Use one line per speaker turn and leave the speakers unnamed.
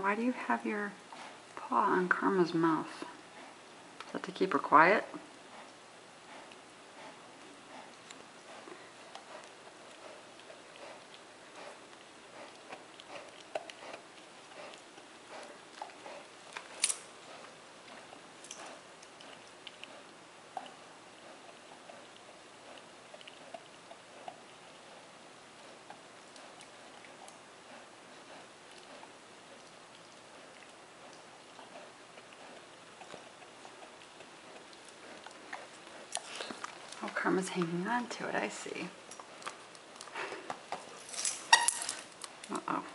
why do you have your paw on Karma's mouth? Is that to keep her quiet? Oh, Karma's hanging on to it, I see. Uh-oh.